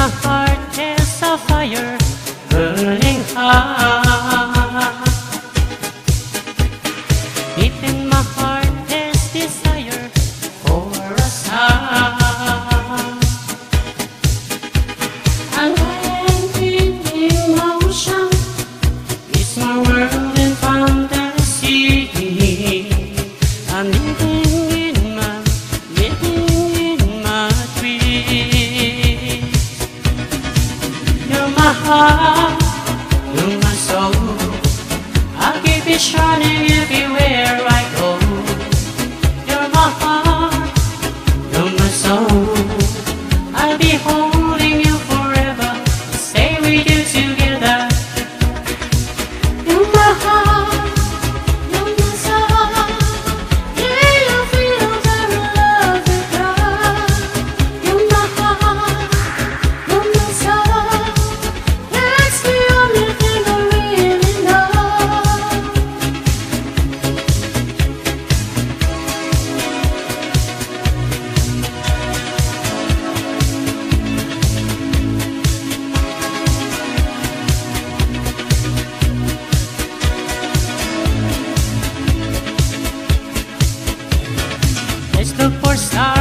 my heart is a fire burning hot. Deep in my heart is desire for a song. And when in emotion is my world in fantasy. I'm living in my dreams. You're my heart, you're my soul. I'll keep it shining everywhere I go. You're my heart, you're my soul. I'll be holding you forever, stay with you together. You're my heart, you're my soul. Yeah, you feel very loved and proud. You're my heart, you're my soul. That's the only thing I really know. Let's look for stars.